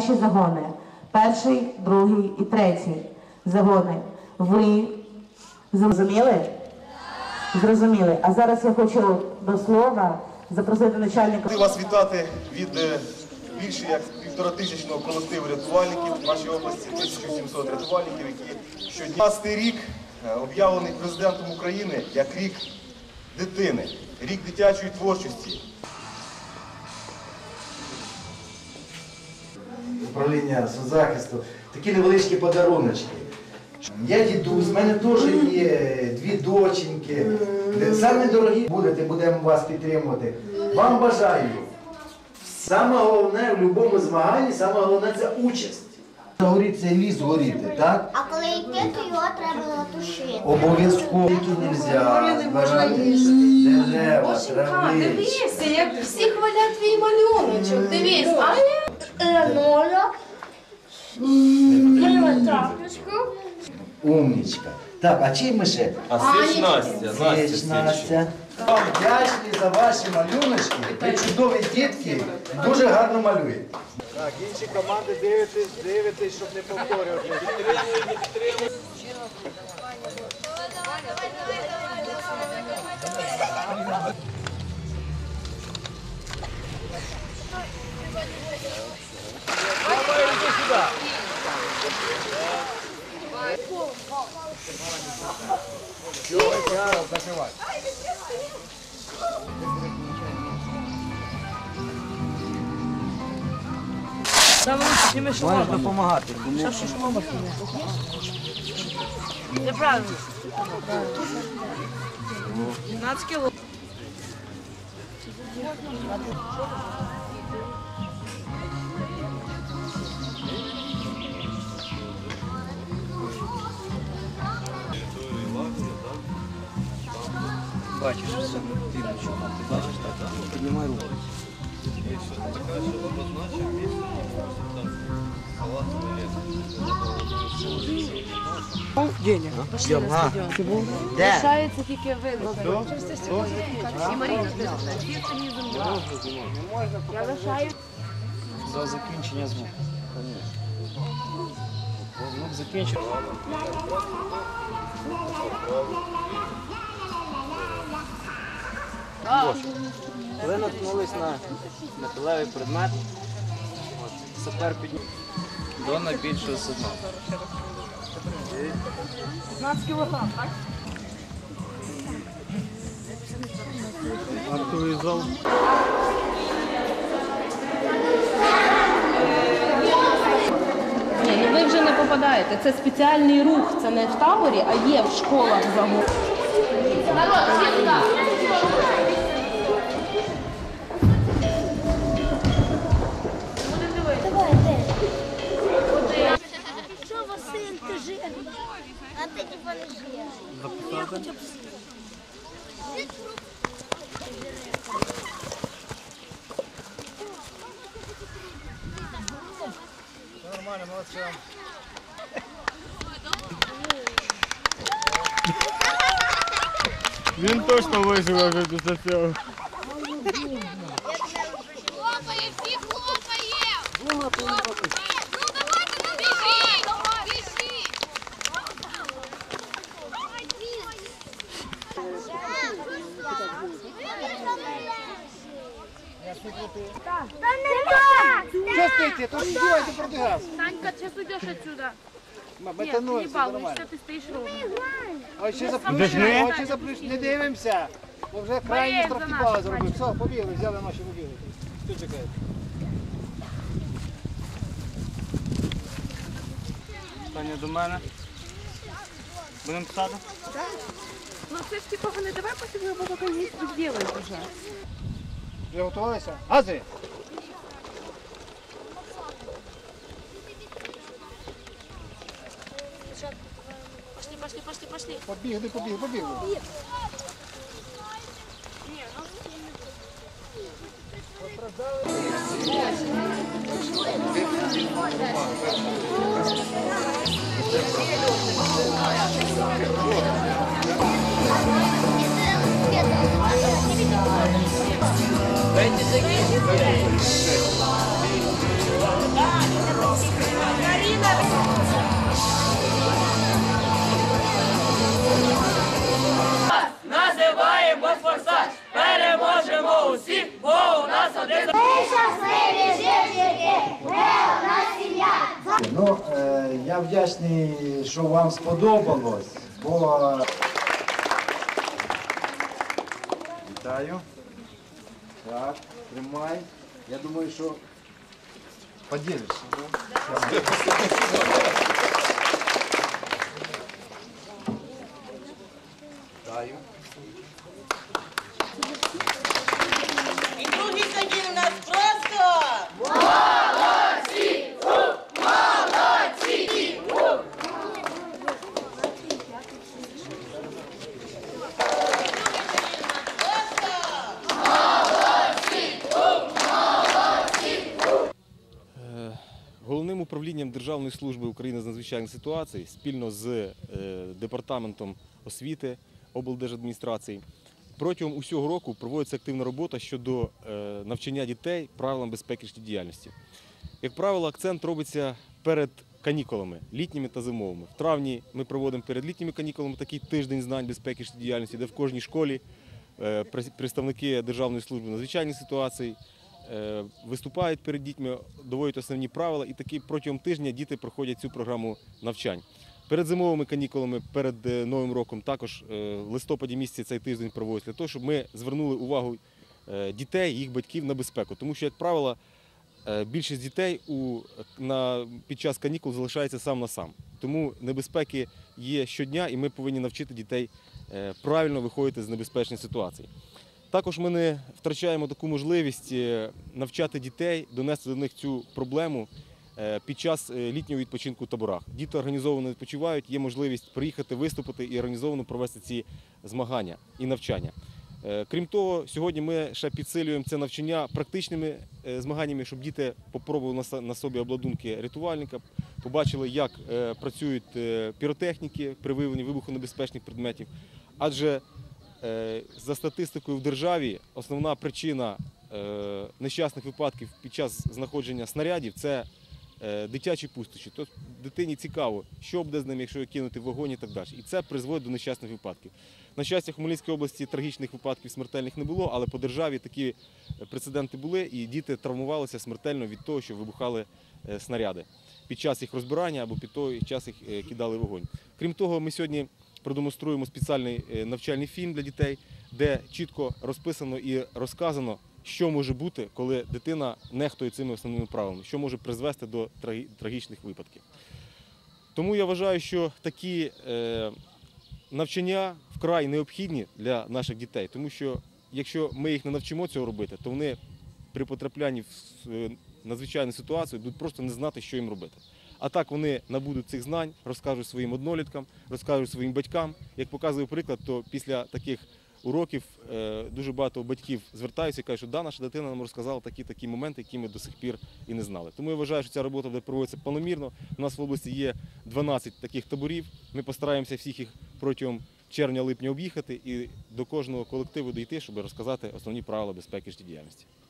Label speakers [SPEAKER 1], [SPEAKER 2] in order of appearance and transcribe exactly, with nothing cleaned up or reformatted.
[SPEAKER 1] Наші загони. Перший, другий і третій загони. Ви зрозуміли? Зрозуміли. А зараз я хочу до слова запросити начальника.
[SPEAKER 2] Хочу вас вітати від більше як півторатисячного колективу рятувальників в нашій області, тисяча сімсот рятувальників, які щодня. двадцятий рік об'явлений президентом України як рік дитини, рік дитячої творчості.
[SPEAKER 3] Управління соцзахисту, такі невеличкі подаруночки. Я дідусь, в мене теж є дві доченьки. Саме дорогі будете, будемо вас підтримувати. Вам бажаю. Саме головне в будь-якому змаганні, саме головне це участь. Горить цей ліс горіти, так?
[SPEAKER 4] А коли йти, то його треба тушити.
[SPEAKER 3] Обов'язково. Які не можна збирати дерева, травички.
[SPEAKER 5] Дивися, як всі хвалять твій малюночок. Дивись, а я...
[SPEAKER 4] Ножок. Мила трапочку.
[SPEAKER 3] Умнічка. Так, а чим ми ще?
[SPEAKER 2] А Сич Настя.
[SPEAKER 3] Сич Настя. Вам вдячні за ваші малюночки. Ви чудові дітки, дуже гарно малюєте.
[SPEAKER 6] Так, інші команди дивитесь, дивитесь, щоб не повторювати. Підтримуємо, підтримуємо. Давай, иди сюда. Все, закрывай.
[SPEAKER 7] Маєш допомагати.
[SPEAKER 5] Неправильно. дванадцять кіло.
[SPEAKER 7] Бачиш, все, ти бачиш, так, піднімай руку.
[SPEAKER 5] Денег. Пошли на стадіон. Лишається тільки ви. І Маріна, ти я лишаю.
[SPEAKER 7] За закінчення звуку. Звук закінчив. Коли наткнулись на металевий предмет, сапер підняв. Дона більше судна.
[SPEAKER 5] п'ятнадцять кілограм, так?
[SPEAKER 6] Актовий зал.
[SPEAKER 5] Ні, ну ви вже не попадаєте. Це спеціальний рух. Це не в таборі, а є в школах загон. Народ, всі туди!
[SPEAKER 4] Що, Василь, ти жирний? А ти типа не жирний. Я хочу б...
[SPEAKER 6] Нормально, молодцем. Він точно виживе вже після цього.
[SPEAKER 8] Хлопає, всі хлопає! Ну давайте, ну біжіть! Біжіть!
[SPEAKER 4] Та не так!
[SPEAKER 6] Що стоїте? То ж делайте проти газ.
[SPEAKER 5] Санька, сейчас уйдешь отсюда. Нет, ты
[SPEAKER 6] Метануй,
[SPEAKER 5] не
[SPEAKER 6] все
[SPEAKER 5] балуйся,
[SPEAKER 6] нормально.
[SPEAKER 5] ты стоишь ровно.
[SPEAKER 6] А ще заплющили, очі заплющили, не дивимося. Бо вже крайні
[SPEAKER 5] Марія,
[SPEAKER 6] штрафні
[SPEAKER 5] за
[SPEAKER 6] бали
[SPEAKER 5] нас,
[SPEAKER 6] зробив. Все, побігли, взяли наші побігли. Тут чекають.
[SPEAKER 7] Питання до мене. Будемо писати?
[SPEAKER 5] Ну це ж типа вони давай посидимо, бо поки не зробили вже.
[SPEAKER 6] Вже готувалися? Гази!
[SPEAKER 5] Пошли, пошли, пошли, пошли.
[SPEAKER 6] Побігли, побігли, побігли.
[SPEAKER 4] Дайте закинь.
[SPEAKER 3] Я вдячний, що вам сподобалось, бо... Вітаю. Так, тримай. Я думаю, що поділишся. Вітаю.
[SPEAKER 9] І другий загін у нас просто...
[SPEAKER 10] Головним управлінням Державної служби України з надзвичайних ситуацій спільно з е, Департаментом освіти облдержадміністрації протягом усього року проводиться активна робота щодо е, навчання дітей правилам безпеки життєдіяльності. Як правило, акцент робиться перед канікулами, літніми та зимовими. В травні ми проводимо перед літніми канікулами такий тиждень знань безпеки життєдіяльності, де в кожній школі е, представники Державної служби надзвичайних ситуацій виступають перед дітьми, доводять основні правила, і таки протягом тижня діти проходять цю програму навчань. Перед зимовими канікулами, перед Новим роком також в листопаді місяці цей тиждень проводиться для того, щоб ми звернули увагу дітей, їх батьків на безпеку. Тому що, як правило, більшість дітей у, на, під час канікул залишається сам на сам. Тому небезпеки є щодня, і ми повинні навчити дітей правильно виходити з небезпечних ситуацій. Також ми не втрачаємо таку можливість навчати дітей, донести до них цю проблему під час літнього відпочинку в таборах. Діти організовано відпочивають, є можливість приїхати, виступити і організовано провести ці змагання і навчання. Крім того, сьогодні ми ще підсилюємо це навчання практичними змаганнями, щоб діти попробували на собі обладунки рятувальника, побачили, як працюють піротехніки при виявленні вибухонебезпечних предметів. Адже за статистикою в державі основна причина нещасних випадків під час знаходження снарядів – це дитячі пустощі. Тобто дитині цікаво, що буде з ними, якщо кинути в вогонь і так далі. І це призводить до нещасних випадків. На щастя, в Хмельницькій області трагічних випадків смертельних не було, але по державі такі прецеденти були, і діти травмувалися смертельно від того, що вибухали снаряди під час їх розбирання або під той час їх кидали в вогонь. Крім того, ми сьогодні продемонструємо спеціальний навчальний фільм для дітей, де чітко розписано і розказано, що може бути, коли дитина нехтує цими основними правилами, що може призвести до трагічних випадків. Тому я вважаю, що такі е, навчання вкрай необхідні для наших дітей, тому що якщо ми їх не навчимо цього робити, то вони при потраплянні в надзвичайну ситуацію будуть просто не знати, що їм робити. А так вони набудуть цих знань, розкажуть своїм одноліткам, розкажуть своїм батькам. Як показує приклад, то після таких уроків дуже багато батьків звертаються і кажуть, що да, наша дитина нам розказала такі-такі моменти, які ми до сих пір і не знали. Тому я вважаю, що ця робота буде проводитися планомірно. У нас в області є дванадцять таких таборів. Ми постараємося всіх їх протягом червня-липня об'їхати і до кожного колективу дійти, щоб розказати основні правила безпеки життєдіяльності.